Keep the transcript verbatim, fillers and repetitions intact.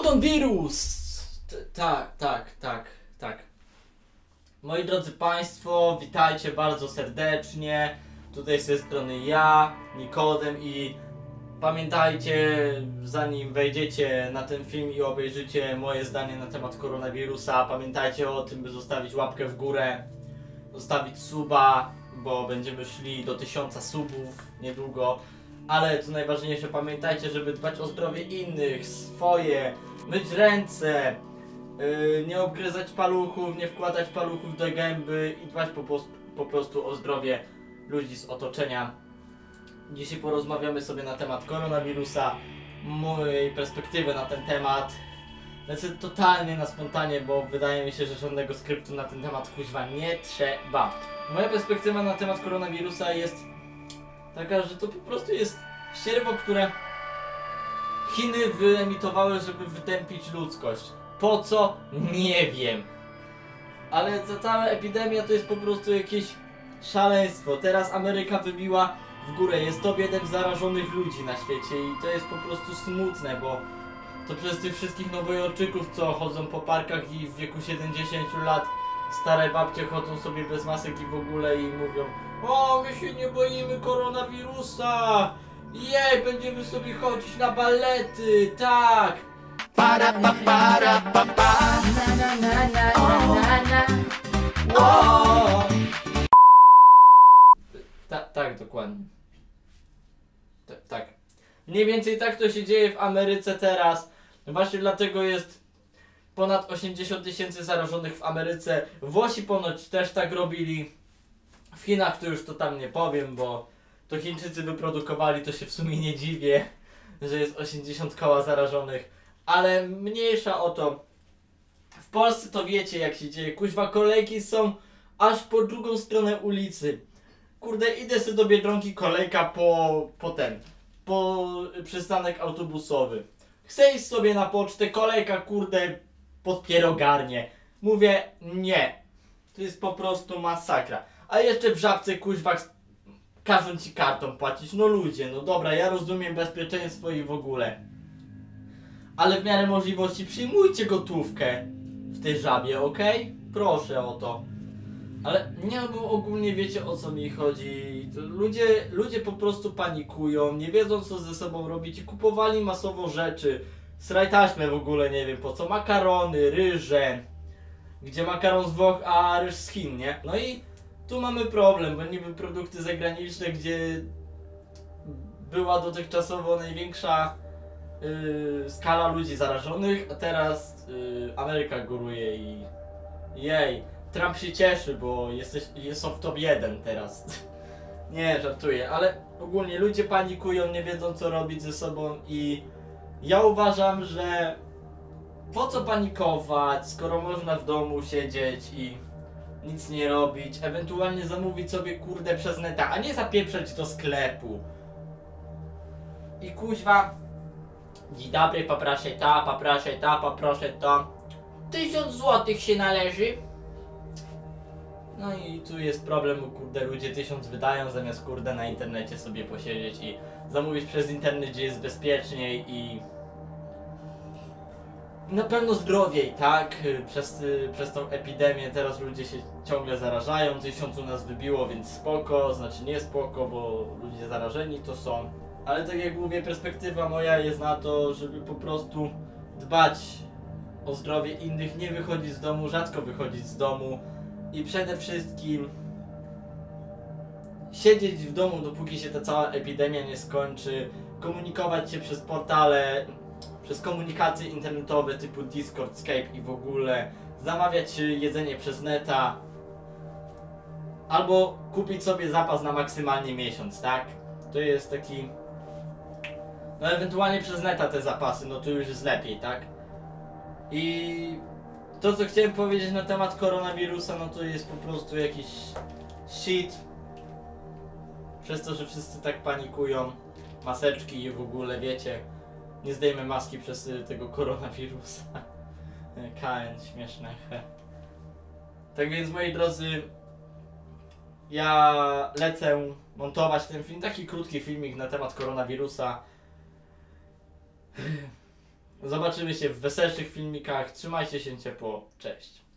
Koronawirus! Tak, tak, tak, tak. Moi drodzy Państwo, witajcie bardzo serdecznie. Tutaj z tej strony ja, Nikodem, i pamiętajcie, zanim wejdziecie na ten film i obejrzycie moje zdanie na temat koronawirusa, pamiętajcie o tym, by zostawić łapkę w górę, zostawić suba, bo będziemy szli do tysiąca subów niedługo. Ale co najważniejsze, pamiętajcie, żeby dbać o zdrowie innych, swoje, myć ręce, yy, nie obgryzać paluchów, nie wkładać paluchów do gęby i dbać po, po prostu o zdrowie ludzi z otoczenia. Dzisiaj porozmawiamy sobie na temat koronawirusa, mojej perspektywy na ten temat. Lecę totalnie na spontanie, bo wydaje mi się, że żadnego skryptu na ten temat kuźwa nie trzeba. Moja perspektywa na temat koronawirusa jest taka, że to po prostu jest ścierwo, które Chiny wyemitowały, żeby wytępić ludzkość. Po co? Nie wiem. Ale ta cała epidemia to jest po prostu jakieś szaleństwo. Teraz Ameryka wybiła w górę. Jest top jeden zarażonych ludzi na świecie i to jest po prostu smutne, bo to przez tych wszystkich nowojorczyków, co chodzą po parkach i w wieku siedemdziesięciu lat stare babcie chodzą sobie bez masek i w ogóle i mówią: o, my się nie boimy koronawirusa! Jej, będziemy sobie chodzić na balety, tak! Para pa para pa pa na na na na na na o. Ta, tak, dokładnie. T tak. Mniej więcej tak to się dzieje w Ameryce teraz. Właśnie dlatego jest ponad osiemdziesiąt tysięcy zarażonych w Ameryce. Włosi ponoć też tak robili. W Chinach to już to tam nie powiem, bo to Chińczycy wyprodukowali, to się w sumie nie dziwię, że jest osiemdziesiąt koła zarażonych. Ale mniejsza o to. W Polsce to wiecie jak się dzieje. Kuźwa, kolejki są aż po drugą stronę ulicy. Kurde, idę sobie do Biedronki, kolejka po, po ten, po przystanek autobusowy. Chcę iść sobie na pocztę, kolejka kurde pod pierogarnię. Mówię nie. To jest po prostu masakra. A jeszcze w Żabce kuźwa każą ci kartą płacić. No ludzie, no dobra, ja rozumiem bezpieczeństwo i w ogóle. Ale w miarę możliwości przyjmujcie gotówkę w tej Żabie, ok? Proszę o to. Ale nie, bo ogólnie wiecie o co mi chodzi. To ludzie, ludzie po prostu panikują, nie wiedzą co ze sobą robić i kupowali masowo rzeczy. Sraj taśmę w ogóle, nie wiem po co. Makarony, ryże. Gdzie makaron z Włoch, a ryż z Chin, nie? No i tu mamy problem, bo niby produkty zagraniczne, gdzie była dotychczasowo największa yy, skala ludzi zarażonych, a teraz yy, Ameryka góruje i jej, Trump się cieszy, bo jesteś, jest w top jeden teraz. Nie, żartuję, ale ogólnie ludzie panikują, nie wiedzą co robić ze sobą i ja uważam, że po co panikować, skoro można w domu siedzieć i nic nie robić, ewentualnie zamówić sobie kurde przez neta, a nie zapieprzeć do sklepu. I kuźwa, dzień dobry, poproszę to, poproszę to, poproszę to. Tysiąc złotych się należy. No i tu jest problem, bo kurde ludzie tysiąc wydają zamiast kurde na internecie sobie posiedzieć i zamówić przez internet, gdzie jest bezpieczniej i na pewno zdrowiej, tak? Przez, przez tą epidemię teraz ludzie się ciągle zarażają, tysiąc u nas wybiło, więc spoko, znaczy nie spoko, bo ludzie zarażeni to są. Ale tak jak mówię, perspektywa moja jest na to, żeby po prostu dbać o zdrowie innych, nie wychodzić z domu, rzadko wychodzić z domu i przede wszystkim siedzieć w domu, dopóki się ta cała epidemia nie skończy, komunikować się przez portale, przez komunikacje internetowe typu Discord, Skype i w ogóle, zamawiać jedzenie przez neta albo kupić sobie zapas na maksymalnie miesiąc, tak? To jest taki, no ewentualnie przez neta te zapasy, no to już jest lepiej, tak? I to co chciałem powiedzieć na temat koronawirusa, no to jest po prostu jakiś shit. Przez to, że wszyscy tak panikują, maseczki i w ogóle, wiecie, nie zdejmę maski przez y, tego koronawirusa. K N, śmieszne. Tak więc moi drodzy, ja lecę montować ten film, taki krótki filmik na temat koronawirusa. Zobaczymy się w weselszych filmikach. Trzymajcie się ciepło. Cześć.